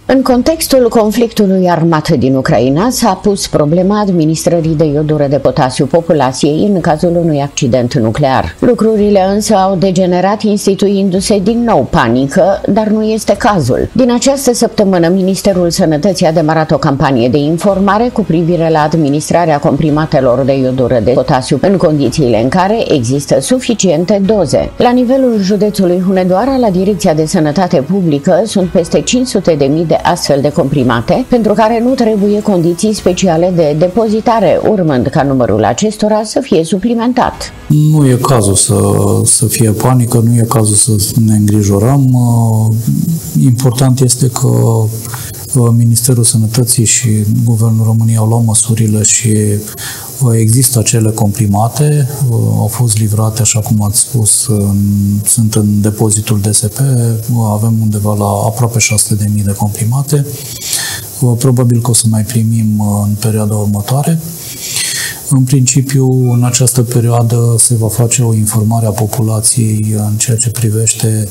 În contextul conflictului armat din Ucraina s-a pus problema administrării de iodură de potasiu populației în cazul unui accident nuclear. Lucrurile însă au degenerat instituindu-se din nou panică, dar nu este cazul. Din această săptămână, Ministerul Sănătății a demarat o campanie de informare cu privire la administrarea comprimatelor de iodură de potasiu în condițiile în care există suficiente doze. La nivelul județului Hunedoara, la Direcția de Sănătate Publică, sunt peste 500.000 de astfel de comprimate, pentru care nu trebuie condiții speciale de depozitare, urmând ca numărul acestora să fie suplimentat. Nu e cazul să fie panică, nu e cazul să ne îngrijorăm. Important este că Ministerul Sănătății și Guvernul României au luat măsurile și există acele comprimate, au fost livrate, așa cum ați spus, sunt în depozitul DSP, avem undeva la aproape 600.000 de comprimate. Probabil că o să mai primim în perioada următoare. În principiu, în această perioadă se va face o informare a populației în ceea ce privește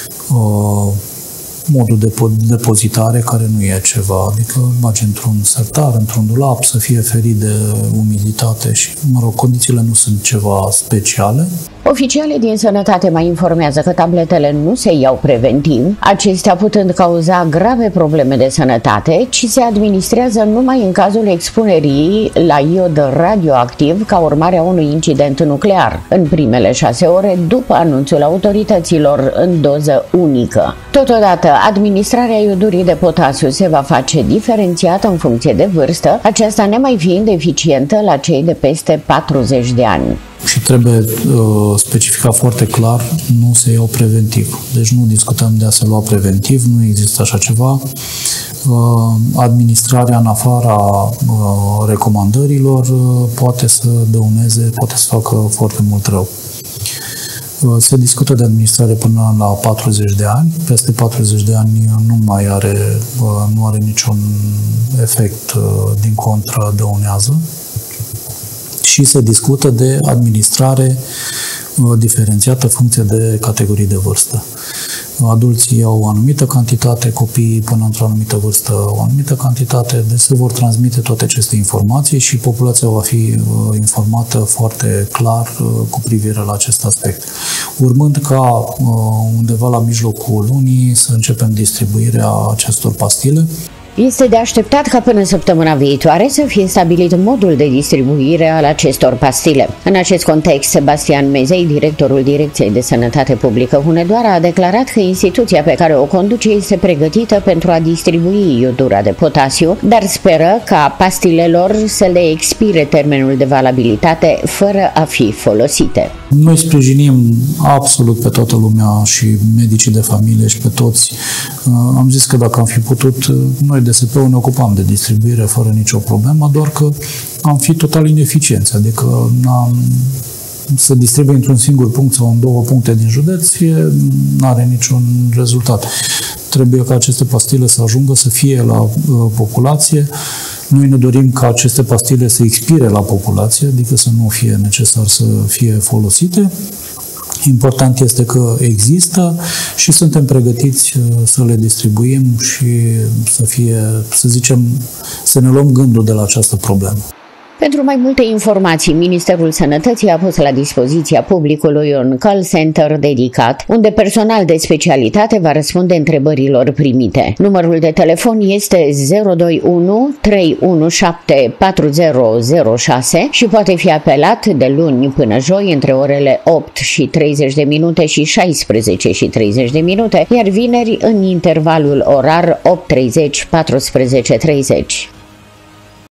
modul de depozitare, care nu e ceva, adică bagi într-un sertar, într-un dulap, să fie ferit de umiditate și, condițiile nu sunt ceva speciale. Oficialii din sănătate mai informează că tabletele nu se iau preventiv, acestea putând cauza grave probleme de sănătate, ci se administrează numai în cazul expunerii la iod radioactiv ca urmare a unui incident nuclear, în primele 6 ore după anunțul autorităților, în doză unică. Totodată, administrarea iodurii de potasiu se va face diferențiată în funcție de vârstă, aceasta nemai fiind eficientă la cei de peste 40 de ani. Și trebuie specificat foarte clar, nu se iau preventiv. Deci nu discutăm de a se lua preventiv, nu există așa ceva. Administrarea în afara recomandărilor poate să dăuneze, poate să facă foarte mult rău. Se discută de administrare până la 40 de ani. Peste 40 de ani nu are niciun efect, din contră dăunează. Și se discută de administrare diferențiată în funcție de categorii de vârstă. Adulții au o anumită cantitate, copiii până într-o anumită vârstă o anumită cantitate, deci se vor transmite toate aceste informații și populația va fi informată foarte clar cu privire la acest aspect. Urmând ca undeva la mijlocul lunii să începem distribuirea acestor pastile. Este de așteptat ca până săptămâna viitoare să fie stabilit modul de distribuire al acestor pastile. În acest context, Sebastian Mezei, directorul Direcției de Sănătate Publică Hunedoara, a declarat că instituția pe care o conduce este pregătită pentru a distribui iodura de potasiu, dar speră ca pastilelor să le expire termenul de valabilitate fără a fi folosite. Noi sprijinim absolut pe toată lumea și medicii de familie și pe toți. Am zis că dacă am fi putut, noi DSP-ul ne ocupam de distribuire fără nicio problemă, doar că am fi total ineficienți, adică să distribuie într-un singur punct sau în 2 puncte din județ, nu are niciun rezultat. Trebuie ca aceste pastile să ajungă, să fie la populație. Noi ne dorim ca aceste pastile să expire la populație, adică să nu fie necesar să fie folosite. Important este că există și suntem pregătiți să le distribuim și să fie, să zicem, să ne luăm gândul de la această problemă. Pentru mai multe informații, Ministerul Sănătății a pus la dispoziția publicului un call center dedicat, unde personal de specialitate va răspunde întrebărilor primite. Numărul de telefon este 021 317 4006 și poate fi apelat de luni până joi între orele 8:30 și 16:30, iar vineri în intervalul orar 8:30-14:30.